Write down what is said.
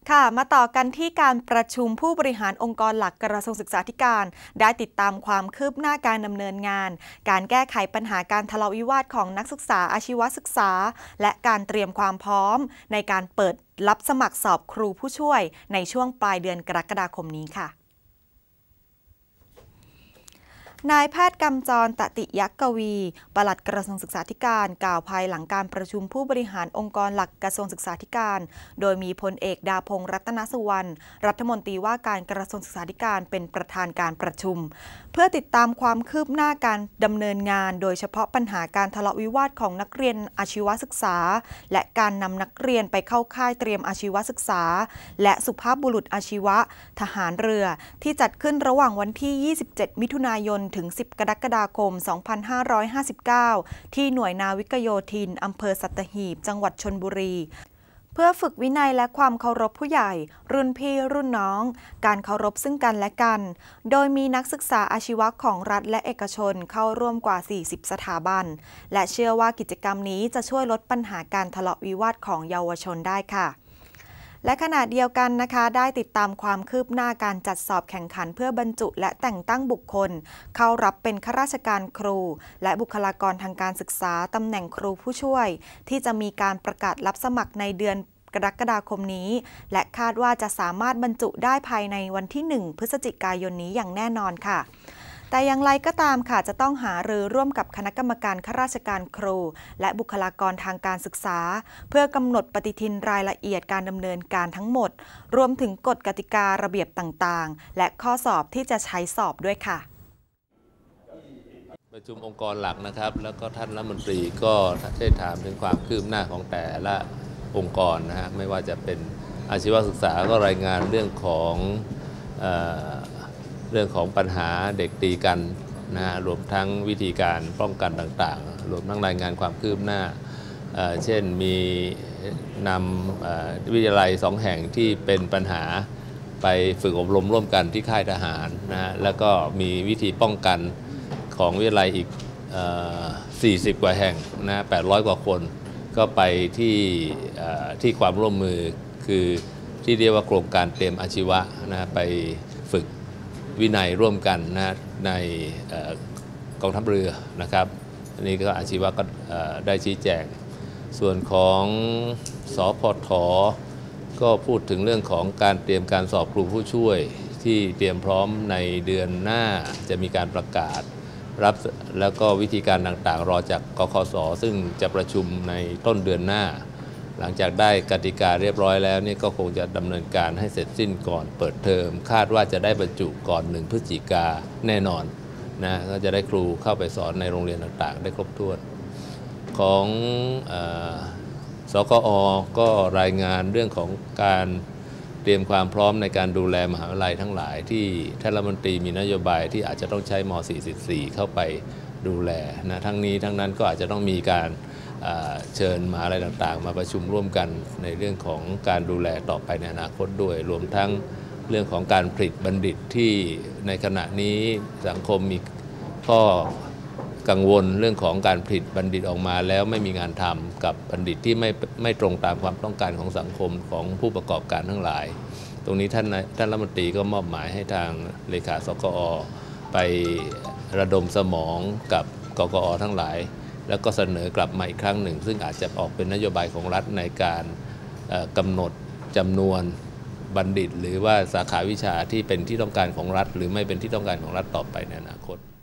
ค่ะมาต่อกันที่การประชุมผู้บริหารองค์กรหลักกระทรวงศึกษาธิการได้ติดตามความคืบหน้าการดำเนินงานการแก้ไขปัญหาการทะเลาะวิวาทของนักศึกษาอาชีวศึกษาและการเตรียมความพร้อมในการเปิดรับสมัครสอบครูผู้ช่วยในช่วงปลายเดือนกรกฎาคมนี้ค่ะนายแพทย์กำจร ตติยกวีปลัดกระทรวงศึกษาธิการกล่าวภายหลังการประชุมผู้บริหารองค์กรหลักกระทรวงศึกษาธิการโดยมีพลเอกดาพงษ์รัตนสุวรรณรัฐมนตรีว่าการกระทรวงศึกษาธิการเป็นประธานการประชุมเพื่อติดตามความคืบหน้าการดำเนินงานโดยเฉพาะปัญหาการทะเลาะวิวาทของนักเรียนอาชีวศึกษาและการนำนักเรียนไปเข้าค่ายเตรียมอาชีวศึกษาและสุภาพบุรุษอาชีวะทหารเรือที่จัดขึ้นระหว่างวันที่ 27 มิถุนายนถึง 10 กรกฎาคม 2559 ที่หน่วยนาวิกโยธินอำเภอสัตหีบจังหวัดชลบุรีเพื่อฝึกวินัยและความเคารพผู้ใหญ่รุ่นพี่รุ่นน้องการเคารพซึ่งกันและกันโดยมีนักศึกษาอาชีวะของรัฐและเอกชนเข้าร่วมกว่า 40 สถาบันและเชื่อว่ากิจกรรมนี้จะช่วยลดปัญหาการทะเลาะวิวาทของเยาวชนได้ค่ะและขณะเดียวกันนะคะได้ติดตามความคืบหน้าการจัดสอบแข่งขันเพื่อบรรจุและแต่งตั้งบุคคลเข้ารับเป็นข้าราชการครูและบุคลากรทางการศึกษาตำแหน่งครูผู้ช่วยที่จะมีการประกาศรับสมัครในเดือนกรกฎาคมนี้และคาดว่าจะสามารถบรรจุได้ภายในวันที่ 1 พฤศจิกายนนี้อย่างแน่นอนค่ะแต่อย่างไรก็ตามค่ะจะต้องหารือร่วมกับคณะกรรมการข้าราชการครูและบุคลากรทางการศึกษาเพื่อกำหนดปฏิทินรายละเอียดการดำเนินการทั้งหมดรวมถึงกฎกติการะเบียบต่างๆและข้อสอบที่จะใช้สอบด้วยค่ะประชุมองค์กรหลักนะครับแล้วก็ท่านรัฐมนตรีก็ได้ถามถึงความคืบหน้าของแต่ละองค์กรนะฮะไม่ว่าจะเป็นอาชีวศึกษาก็รายงานเรื่องของปัญหาเด็กตีกันนะฮะรวมทั้งวิธีการป้องกันต่างๆรวมทั้งรายงานความคืบหน้าเช่นมีนำวิทยาลัย2 แห่งที่เป็นปัญหาไปฝึกอบรมร่วมกันที่ค่ายทหารนะฮะแล้วก็มีวิธีป้องกันของวิทยาลัยอีก40 กว่าแห่งนะ800 กว่าคนก็ไปที่ความร่วมมือคือที่เรียกว่าโครงการเตรียมอาชีวะนะไปฝึกวินัยร่วมกันนะในกองทัพเรือนะครับอันนี้ก็อาชีวะก็ได้ชี้แจงส่วนของสพท.ก็พูดถึงเรื่องของการเตรียมการสอบครูผู้ช่วยที่เตรียมพร้อมในเดือนหน้าจะมีการประกาศรับแล้วก็วิธีการต่างๆรอจากกคส.ซึ่งจะประชุมในต้นเดือนหน้าหลังจากได้กติกาเรียบร้อยแล้วนี่ก็คงจะดำเนินการให้เสร็จสิ้นก่อนเปิดเทอมคาดว่าจะได้บรรจุก่อน1 พฤศจิกาแน่นอนนะก็จะได้ครูเข้าไปสอนในโรงเรียนต่างๆได้ครบถ้วนของสกอ.ก็รายงานเรื่องของการเตรียมความพร้อมในการดูแลมหาวิทยาลัยทั้งหลายที่ท่านรัฐมนตรีมีนโยบายที่อาจจะต้องใช้ม.44 เข้าไปดูแลนะทั้งนี้ทั้งนั้นก็อาจจะต้องมีการเชิญมหาวิทยาลัยต่างๆมาประชุมร่วมกันในเรื่องของการดูแลต่อไปในอนาคตด้วยรวมทั้งเรื่องของการผลิตบัณฑิตที่ในขณะนี้สังคมมีข้อกังวลเรื่องของการผลิตบัณฑิตออกมาแล้วไม่มีงานทำกับบัณฑิตที่ไม่ตรงตามความต้องการของสังคมของผู้ประกอบการทั้งหลายตรงนี้ท่านรัฐมนตรีก็มอบหมายให้ทางเลขาสกอ.ไประดมสมองกับกกอ.ทั้งหลายแล้วก็เสนอกลับมาอีกครั้งหนึ่งซึ่งอาจจะออกเป็นนโยบายของรัฐในการกำหนดจำนวนบัณฑิตหรือว่าสาขาวิชาที่เป็นที่ต้องการของรัฐหรือไม่เป็นที่ต้องการของรัฐต่อไปในอนาคต